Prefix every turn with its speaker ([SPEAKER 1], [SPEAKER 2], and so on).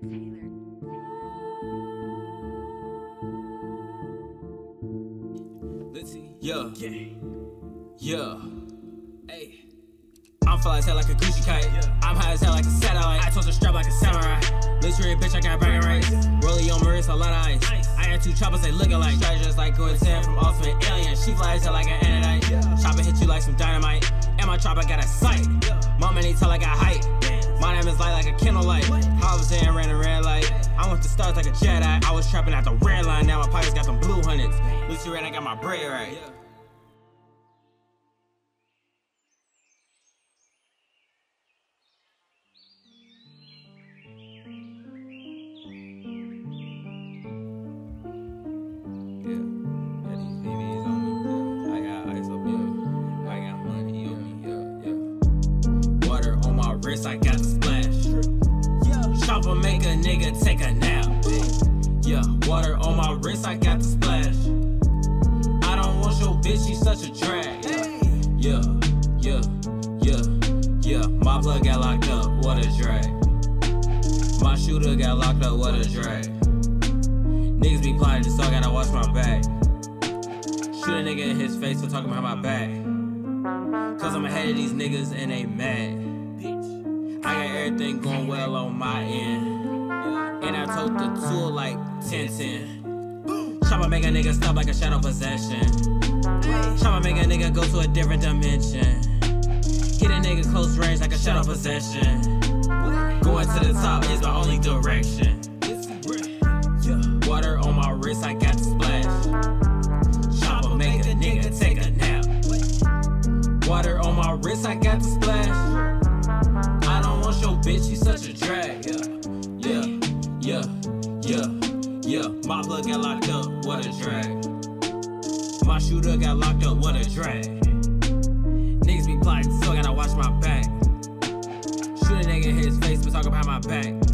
[SPEAKER 1] Yeah, yeah, hey. I'm fly as hell like a Gucci kite. I'm high as hell like a satellite. I toss a strap like a samurai. Literary bitch, I got bragging rights. Rollie on my wrist, a lot of ice. I got two choppers, they looking like treasures like Gordon from Ultimate Alien. She flies hell like an anodite. Chopper hit you like some dynamite. And my chopper got a sight. Mama need tell I got height. My name is light like a candlelight. I was in ran a red light. I went to stars like a Jedi. I was trapping at the red line. Now my pockets got some blue hundreds. Lucy red, I got my bread right. I got the splash. Chopper make a nigga take a nap. Yeah, water on my wrist, I got the splash. I don't want your bitch, she's such a drag. Yeah, yeah, yeah, yeah. My plug got locked up, what a drag. My shooter got locked up, what a drag. Niggas be plotting, so I gotta watch my back. Shoot a nigga in his face for talking behind my back. Cause I'm ahead of these niggas and they mad. I got everything going well on my end. And I told the tool like 10-10. Chopper make a nigga stop like a shadow possession. Chopper make a nigga go to a different dimension. Hit a nigga close range like a shadow possession. Going to the top is my only direction. Water on my wrist, I got the splash. Chopper make a nigga take a nap. Water on my wrist, I got the splash. I don't want your bitch, she's such a drag. Yeah, yeah, yeah, yeah. My plug got locked up, what a drag. My shooter got locked up, what a drag. Niggas be plotting, so I gotta watch my back. Shoot a nigga in his face, but talk behind my back.